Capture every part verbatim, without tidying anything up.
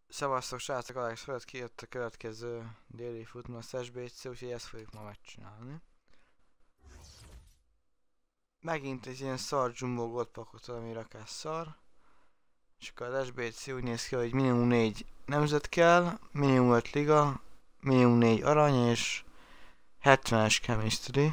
Szevasztok srácok, Alex fölött kijött a következő déli futmasz es bé cé, úgyhogy ezt fogjuk ma megcsinálni. Megint egy ilyen szar jumbo gold pakot, ami rakás szar. És akkor az es bé cé úgy néz ki, hogy minimum négy nemzet kell, minimum öt liga, minimum négy arany és hetvenes chemistry.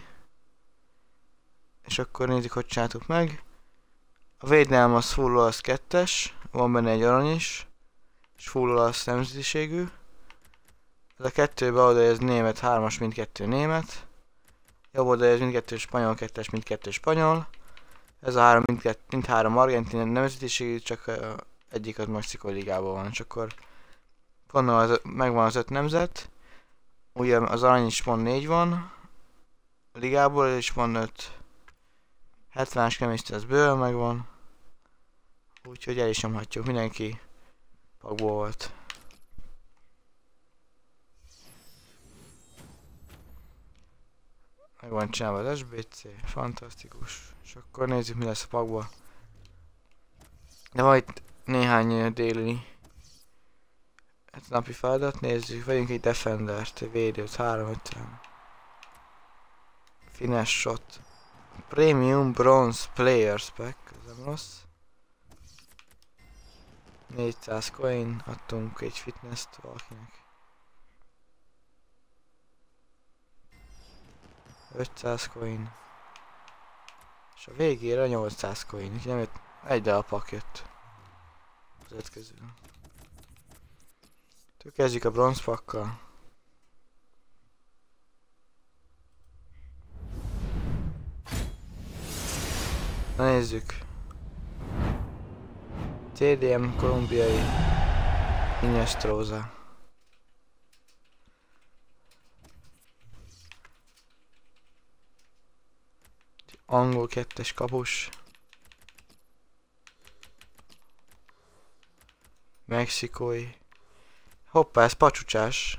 És akkor nézzük, hogy csináltuk meg. A védelem az full olasz kettes, van benne egy arany is. És full olasz nemzetiségű. Ez a kettőbe oda ez német, hármas mindkettő német. Jobb oda ez mindkettő spanyol, kettes mindkettő spanyol. Ez a három mindkettő, mindhárom argentin nemzetiségű, csak uh, egyik az Mexikói ligában van. És akkor gondolom az, megvan az öt nemzet. Ugye az arany is pont négy van. A ligából is van öt. hetvenes chemistry az bőven megvan. Úgyhogy el is nyomhatjuk, mindenki pakból volt. Meg van csinálva az es bé cé, fantasztikus. És akkor nézzük, mi lesz a pakból. De van itt néhány déli hát napi feladat, nézzük, vegyünk egy defendert, egy védőt, három ötven. Finesse shot. Premium bronze players pack, ez nem rossz. négyszáz coin, adtunk egy fitness-t valakinek. ötszáz coin. És a végére nyolcszáz coin, úgyhogy nem jött, egy alpak jött az öt közül. Től kezdjük a bronz pakkal. Na nézzük. té dé em kolumbiai Inestrosa. Angol kettes kapus. Mexikói. Hoppá, ez pacsucsás.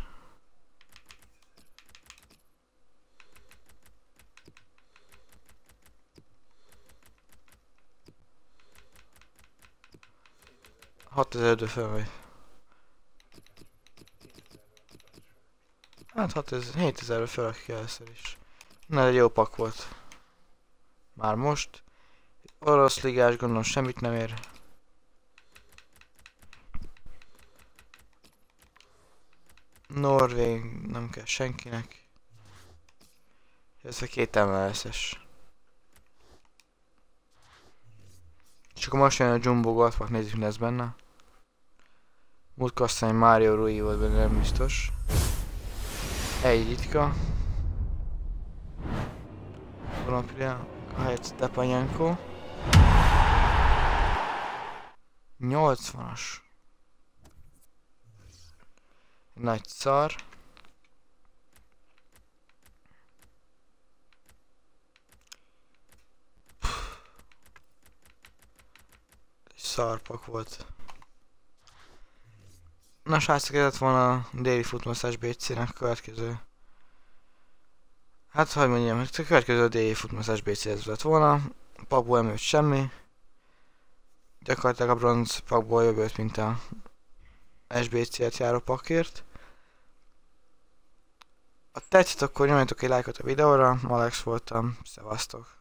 hatezer fölmegy. Hát hatezer, hétezer fölrakjuk először is. Na, egy jó pak volt. Már most. Orosz ligás, gondolom semmit nem ér. Norvég nem kell senkinek. Ez a két em el es-es. És akkor most jön a Jumbo Gold Pack, nézzük, mi lesz benne. Múltkor aztán Mario Rui volt benne, nem biztos. Egy ritka. Konoplia, helyett Stepanyenko. nyolcvanas. Nagy szar. Szarpak volt. Na srácok, ez lett volna a déli futmasz es bé cé-nek a következő. Hát hogy mondjam, a következő déli futmasz es bé cé ez lett volna. Pakból nem jött semmi. Gyakorlatilag a bronz pakból jobb mint a es bé cé-et járó pakért. Ha tetszett, akkor nyomjatok egy lájkot a videóra. Alex voltam, szevasztok!